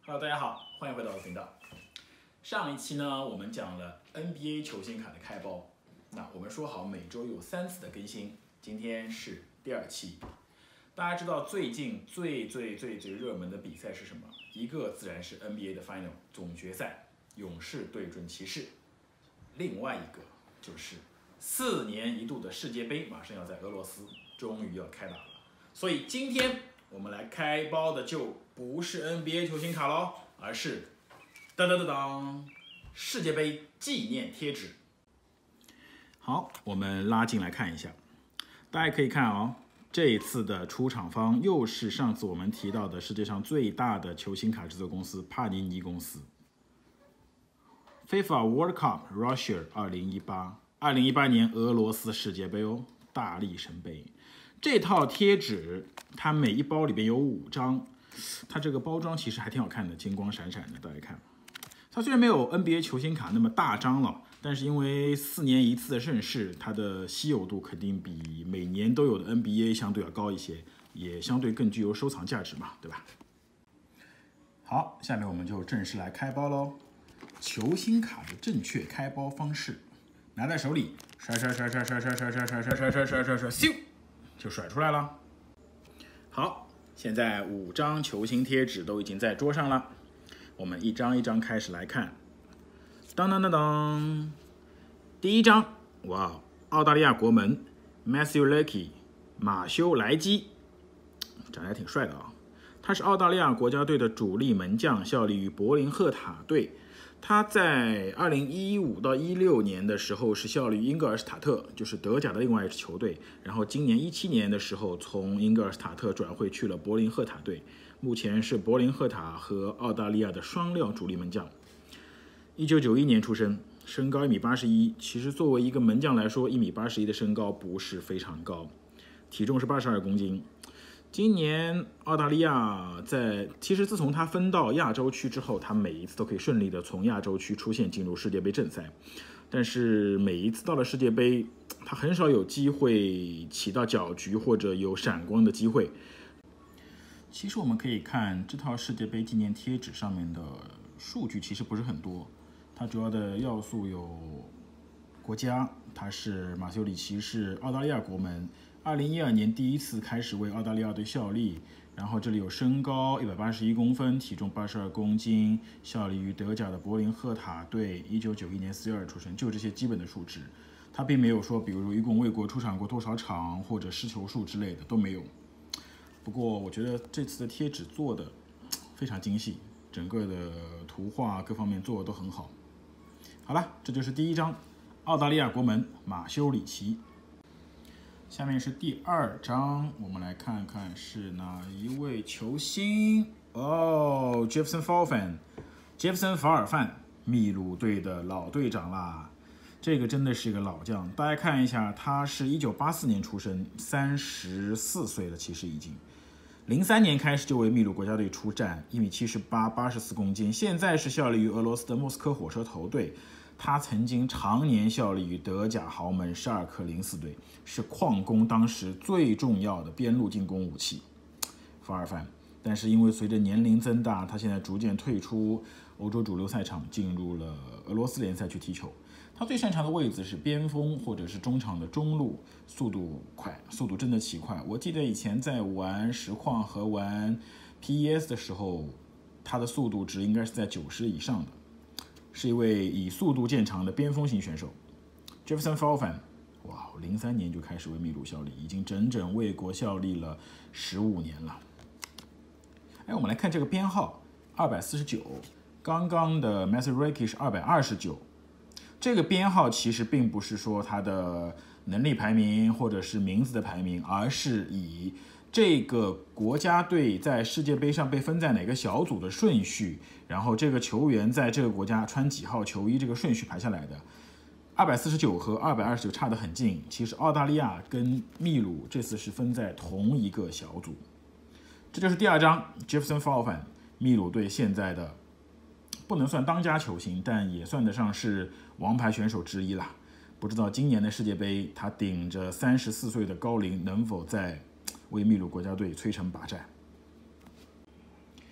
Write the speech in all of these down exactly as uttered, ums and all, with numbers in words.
Hello， 大家好，欢迎回到我的频道。上一期呢，我们讲了 N B A 球星卡的开包。那我们说好每周有三次的更新，今天是第二期。大家知道最近最最最最热门的比赛是什么？一个自然是 N B A 的 Final 总决赛，勇士对准骑士。另外一个就是四年一度的世界杯，马上要在俄罗斯终于要开打了。所以今天我们来开包的就不是 N B A 球星卡喽，而是当当当当世界杯纪念贴纸。好，我们拉进来看一下，大家可以看哦，这一次的出厂方又是上次我们提到的世界上最大的球星卡制作公司帕尼尼公司。FIFA World Cup Russia 二零一八，二零一八年俄罗斯世界杯哦，大力神杯。这套贴纸它每一包里边有五张，它这个包装其实还挺好看的，金光闪闪的。大家看，它虽然没有 N B A 球星卡那么大张了，但是因为四年一次的盛事，它的稀有度肯定比每年都有的 N B A 相对要高一些，也相对更具有收藏价值嘛，对吧？好，下面我们就正式来开包喽。球星卡的正确开包方式，拿在手里，甩甩甩甩甩甩甩甩甩甩甩甩甩甩甩，咻，就甩出来了。好，现在五张球星贴纸都已经在桌上了，我们一张一张开始来看。当当当当，第一张，哇，澳大利亚国门 Matthew Leakey 马修莱基，长得还挺帅的啊。他是澳大利亚国家队的主力门将，效力于柏林赫塔队。他在二零一五到一六年的时候是效力于英格尔施塔特，就是德甲的另外一支球队。然后今年一七年的时候，从英格尔施塔特转会去了柏林赫塔队，目前是柏林赫塔和澳大利亚的双料主力门将。一九九一年出生，身高一米八十一。其实作为一个门将来说，一米八十一的身高不是非常高，体重是八十二公斤。今年澳大利亚在其实自从他分到亚洲区之后，他每一次都可以顺利的从亚洲区出线进入世界杯正赛，但是每一次到了世界杯，他很少有机会起到搅局或者有闪光的机会。其实我们可以看这套世界杯纪念贴纸上面的数据其实不是很多，它主要的要素有国家，他是马修里奇是澳大利亚国门。二零一二年第一次开始为澳大利亚队效力，然后这里有身高一百八十一公分，体重八十二公斤，效力于德甲的柏林赫塔队，一九九一年四月二出生，就这些基本的数值。他并没有说，比如一共为国出场过多少场或者失球数之类的都没有。不过我觉得这次的贴纸做的非常精细，整个的图画各方面做的都很好。好了，这就是第一张，澳大利亚国门马修里奇。下面是第二张，我们来看看是哪一位球星哦 ，Jefferson Farfan，Jefferson 法尔范，秘鲁队的老队长啦。这个真的是一个老将，大家看一下，他是一九八四年出生，三十四岁了，其实已经。零三年开始就为秘鲁国家队出战，一米七十八，八十四公斤，现在是效力于俄罗斯的莫斯科火车头队。他曾经常年效力于德甲豪门沙尔克零四队，是矿工当时最重要的边路进攻武器。法尔范，但是因为随着年龄增大，他现在逐渐退出欧洲主流赛场，进入了俄罗斯联赛去踢球。他最擅长的位置是边锋或者是中场的中路，速度快，速度真的奇快。我记得以前在玩实况和玩 P E S 的时候，他的速度值应该是在九十以上的。是一位以速度见长的边锋型选手 ，Jefferson Farfan， 哇，零三年就开始为秘鲁效力，已经整整为国效力了十五年了。哎，我们来看这个编号二百四十九，刚刚的 Matthew Leakey 是二百二十九，这个编号其实并不是说他的能力排名或者是名字的排名，而是以这个国家队在世界杯上被分在哪个小组的顺序，然后这个球员在这个国家穿几号球衣，这个顺序排下来的。二百四十九和二百二十九差得很近，其实澳大利亚跟秘鲁这次是分在同一个小组。这就是第二张 Jefferson Farfan， 秘鲁队现在的不能算当家球星，但也算得上是王牌选手之一啦。不知道今年的世界杯，他顶着三十四岁的高龄，能否在为秘鲁国家队摧城拔寨？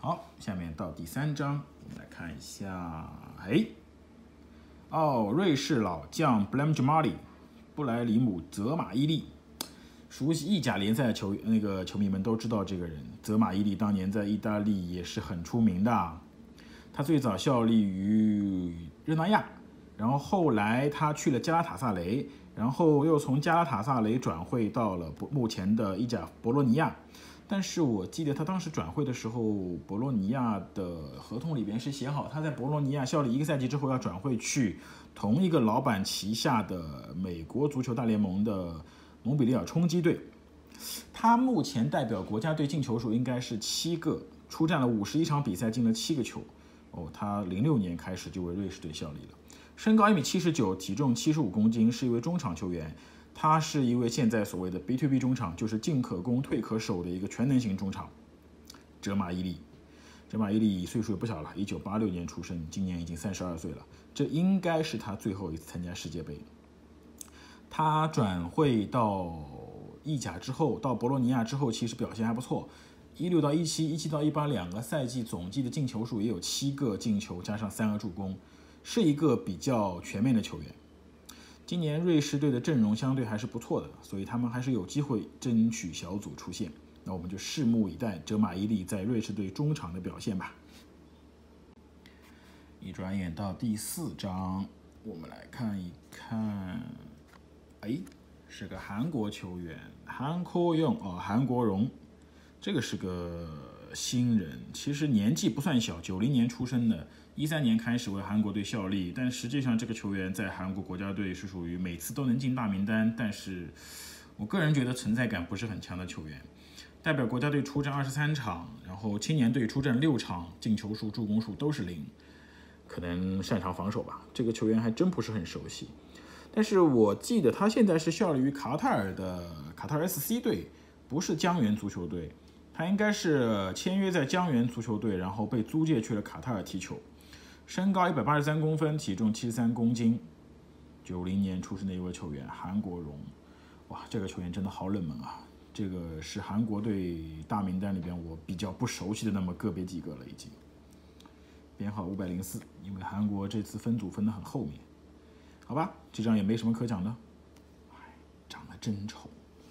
好，下面到第三章，我们来看一下，哎，哦，瑞士老将 Blem Jamali 布莱里姆·泽马伊利。熟悉意甲联赛的球那个球迷们都知道这个人，泽马伊利当年在意大利也是很出名的。他最早效力于热那亚，然后后来他去了加拉塔萨雷，然后又从加拉塔萨雷转会到了目前的意甲博洛尼亚。但是我记得他当时转会的时候，博洛尼亚的合同里边是写好，他在博洛尼亚效力一个赛季之后要转会去同一个老板旗下的美国足球大联盟的蒙彼利尔冲击队。他目前代表国家队进球数应该是七个，出战了五十一场比赛，进了七个球。哦，他零六年开始就为瑞士队效力了。身高一米七十九，体重七十五公斤，是一位中场球员。他是一位现在所谓的 B to B 中场，就是进可攻退可守的一个全能型中场。哲马伊利，哲马伊利岁数也不小了，一九八六年出生，今年已经三十二岁了。这应该是他最后一次参加世界杯。他转会到意甲之后，到博洛尼亚之后，其实表现还不错。一六到一七，一七到一八两个赛季总计的进球数也有七个进球，加上三个助攻，是一个比较全面的球员。今年瑞士队的阵容相对还是不错的，所以他们还是有机会争取小组出线。那我们就拭目以待哲马伊利在瑞士队中场的表现吧。一转眼到第四章，我们来看一看，哎，是个韩国球员韩国勇哦，韩国荣，这个是个新人，其实年纪不算小，九零年出生的。一三年开始为韩国队效力，但实际上这个球员在韩国国家队是属于每次都能进大名单，但是我个人觉得存在感不是很强的球员。代表国家队出战二十三场，然后青年队出战六场，进球数、助攻数都是零，可能擅长防守吧。这个球员还真不是很熟悉，但是我记得他现在是效力于卡塔尔的卡塔尔 S C 队，不是江原足球队。他应该是签约在江原足球队，然后被租借去了卡塔尔踢球。身高一百八十三公分，体重七十三公斤，九零年出生的一位球员韩国荣。哇，这个球员真的好冷门啊！这个是韩国队大名单里边我比较不熟悉的那么个别几个了已经。编号五百零四，因为韩国这次分组分得很后面。好吧，这张也没什么可讲的。哎，长得真丑。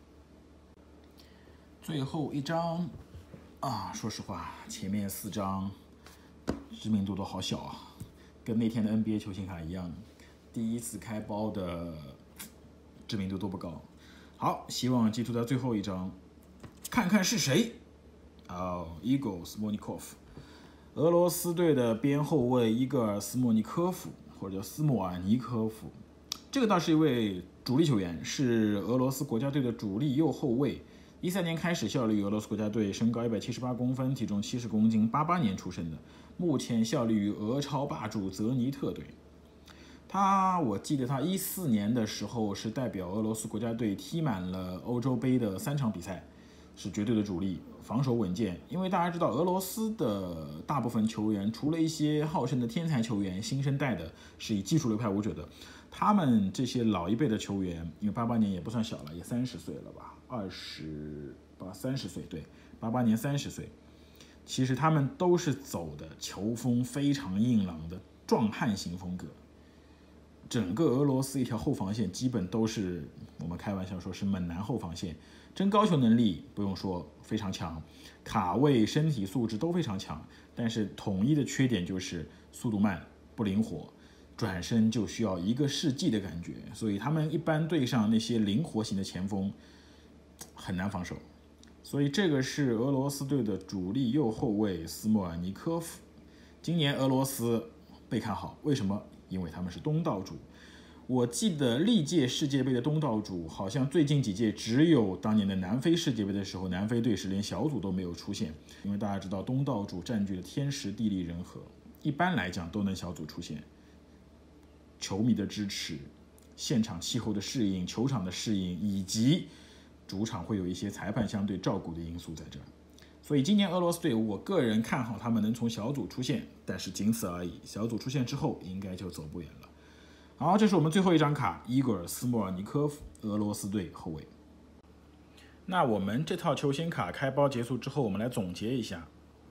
最后一张啊，说实话，前面四张知名度都好小啊，跟那天的 N B A 球星卡一样，第一次开包的知名度都不高。好，希望记住在最后一张，看看是谁。哦 ，Igor Smonikov， 俄罗斯队的边后卫伊戈尔斯莫尼科夫，或者叫斯莫尔尼科夫，这个倒是一位主力球员，是俄罗斯国家队的主力右后卫。一三年开始效力于俄罗斯国家队，身高一百七十八公分，体重七十公斤，八八年出生的，目前效力于俄超霸主泽尼特队。他，我记得他一四年的时候是代表俄罗斯国家队踢满了欧洲杯的三场比赛，是绝对的主力，防守稳健。因为大家知道，俄罗斯的大部分球员，除了一些好胜的天才球员，新生代的是以技术流派为主的。他们这些老一辈的球员，因为八八年也不算小了，也三十岁了吧，二十八三十岁，对，八八年三十岁。其实他们都是走的球风非常硬朗的壮汉型风格。整个俄罗斯一条后防线基本都是我们开玩笑说是猛男后防线，争高球能力不用说非常强，卡位身体素质都非常强，但是统一的缺点就是速度慢不灵活，转身就需要一个世纪的感觉，所以他们一般对上那些灵活型的前锋很难防守。所以这个是俄罗斯队的主力右后卫斯莫尔尼科夫。今年俄罗斯被看好，为什么？因为他们是东道主。我记得历届世界杯的东道主好像最近几届只有当年的南非世界杯的时候，南非队是连小组都没有出现。因为大家知道东道主占据了天时地利人和，一般来讲都能小组出现。球迷的支持、现场气候的适应、球场的适应，以及主场会有一些裁判相对照顾的因素在这儿。所以今年俄罗斯队，我个人看好他们能从小组出线，但是仅此而已。小组出线之后，应该就走不远了。好，这是我们最后一张卡，伊戈尔·斯莫尔尼科夫，俄罗斯队后卫。那我们这套球星卡开包结束之后，我们来总结一下。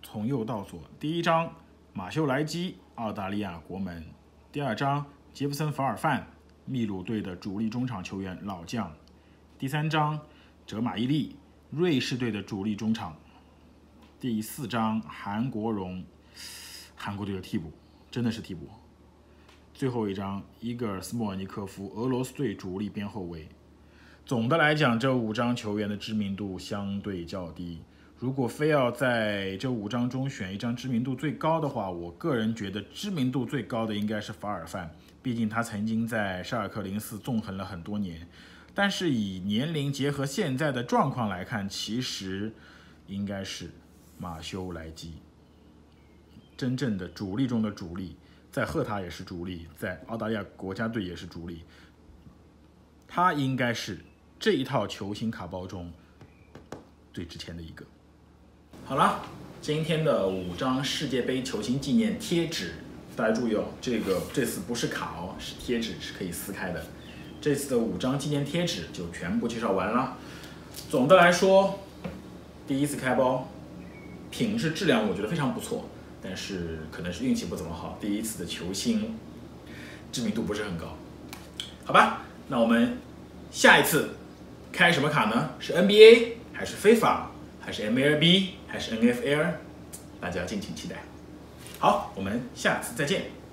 从右到左。第一张马修莱基，澳大利亚国门；第二张杰弗森·法尔范，秘鲁队的主力中场球员老将；第三张哲马伊利，瑞士队的主力中场；第四张韩国荣，韩国队的替补，真的是替补。最后一张伊戈尔·斯莫尔尼科夫，俄罗斯队主力边后卫。总的来讲，这五张球员的知名度相对较低。如果非要在这五张中选一张知名度最高的话，我个人觉得知名度最高的应该是法尔范，毕竟他曾经在沙尔克零四纵横了很多年。但是以年龄结合现在的状况来看，其实应该是马修莱基，真正的主力中的主力，在赫塔也是主力，在澳大利亚国家队也是主力，他应该是这一套球星卡包中最值钱的一个。好了，今天的五张世界杯球星纪念贴纸，大家注意哦，这个这次不是卡哦，是贴纸，是可以撕开的。这次的五张纪念贴纸就全部介绍完了。总的来说，第一次开包，品质质量我觉得非常不错，但是可能是运气不怎么好，第一次的球星知名度不是很高。好吧，那我们下一次开什么卡呢？是 N B A 还是非法，还是 M L B 还是 N F L？ 大家敬请期待。好，我们下次再见。